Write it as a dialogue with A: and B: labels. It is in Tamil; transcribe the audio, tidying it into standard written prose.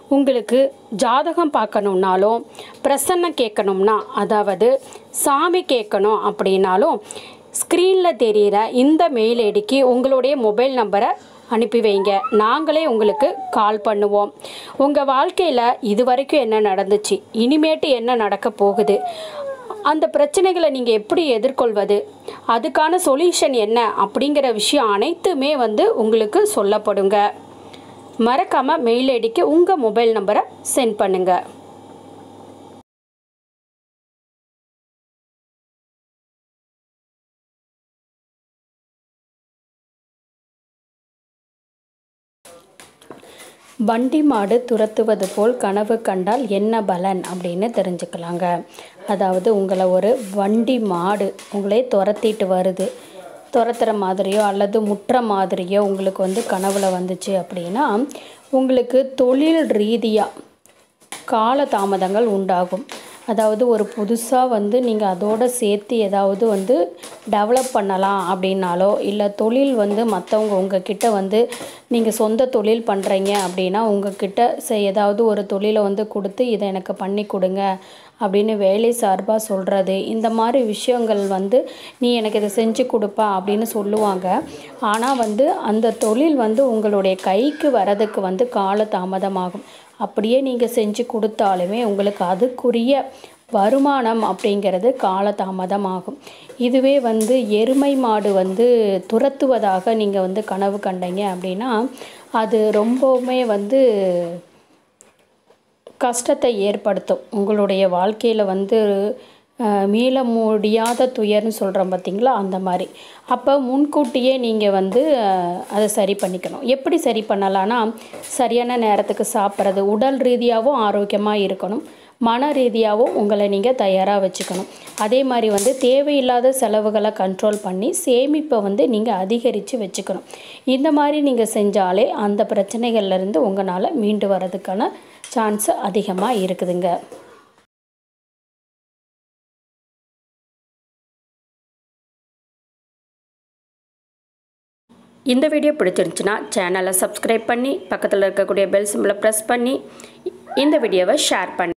A: உங்களுக்கு ஜாதகம் பார்க்கணுன்னாலும் பிரசன்னம் கேட்கணும்னா அதாவது சாமி கேட்கணும் அப்படின்னாலும் ஸ்க்ரீனில் தெரிகிற இந்த மெயில் ஐடிக்கு உங்களுடைய மொபைல் நம்பரை அனுப்பி வைங்க. நாங்களே உங்களுக்கு கால் பண்ணுவோம். உங்கள் வாழ்க்கையில் இது வரைக்கும் என்ன நடந்துச்சு, இனிமேட்டு என்ன நடக்க போகுது, அந்த பிரச்சனைகளை நீங்கள் எப்படி எதிர்கொள்வது, அதுக்கான சொல்யூஷன் என்ன அப்படிங்கிற விஷயம் அனைத்துமே உங்களுக்கு சொல்லப்படுங்க. மறக்காமல் மெயில் ஐடிக்கு உங்கள் மொபைல் நம்பரை சென்ட் பண்ணுங்கள். வண்டி மாடு துரத்துவது போல் கனவு கண்டால் என்ன பலன் அப்படின்னு தெரிஞ்சுக்கலாங்க. அதாவது உங்களை ஒரு வண்டி மாடு உங்களே துரத்திட்டு வருது, துரத்துகிற மாதிரியோ அல்லது முட்டுற மாதிரியோ உங்களுக்கு கனவுல வந்துச்சு அப்படின்னா உங்களுக்கு தொழில் ரீதியாக கால தாமதங்கள் உண்டாகும். அதாவது ஒரு புதுசாக நீங்கள் அதோடு சேர்த்து ஏதாவது டெவலப் பண்ணலாம் அப்படின்னாலோ, இல்லை தொழில் மற்றவங்க உங்ககிட்ட நீங்கள் சொந்த தொழில் பண்ணுறீங்க அப்படின்னா உங்ககிட்ட ஏதாவது ஒரு தொழிலை கொடுத்து இதை எனக்கு பண்ணி கொடுங்க அப்படின்னு வேலை சார்பாக சொல்கிறது, இந்த மாதிரி விஷயங்கள் நீ எனக்கு இதை செஞ்சு கொடுப்பா அப்படின்னு சொல்லுவாங்க. ஆனால் அந்த தொழில் உங்களுடைய கைக்கு வரதுக்கு கால தாமதமாகும். அப்படியே நீங்கள் செஞ்சு கொடுத்தாலுமே உங்களுக்கு அதுக்குரிய வருமானம் அப்படிங்கிறது காலதாமதமாகும். இதுவே எருமை மாடு துரத்துவதாக நீங்கள் கனவு கண்டீங்க அப்படின்னா அது ரொம்பவுமே கஷ்டத்தை ஏற்படுத்தும். உங்களுடைய வாழ்க்கையில் மீள முடியாத துயர்னு சொல்கிறோம் பார்த்திங்களா, அந்த மாதிரி. அப்போ முன்கூட்டியே நீங்கள் அதை சரி பண்ணிக்கணும். எப்படி சரி பண்ணலான்னா, சரியான நேரத்துக்கு சாப்பிட்றது, உடல் ரீதியாகவும் ஆரோக்கியமாக இருக்கணும், மன ரீதியாகவும் உங்களை நீங்கள் தயாராக வச்சுக்கணும். அதே மாதிரி தேவையில்லாத செலவுகளை கண்ட்ரோல் பண்ணி சேமிப்பை நீங்கள் அதிகரித்து வச்சுக்கணும். இந்த மாதிரி நீங்கள் செஞ்சாலே அந்த பிரச்சனைகள்லேருந்து உங்களால் மீண்டு வர்றதுக்கான சான்ஸ் அதிகமாக இருக்குதுங்க. இந்த வீடியோ பிடிச்சிருந்துச்சுன்னா சேனலை சப்ஸ்கிரைப் பண்ணி பக்கத்தில் இருக்கக்கூடிய பெல் சிம்பிளை ப்ரெஸ் பண்ணி இந்த வீடியோவை ஷேர் பண்ணி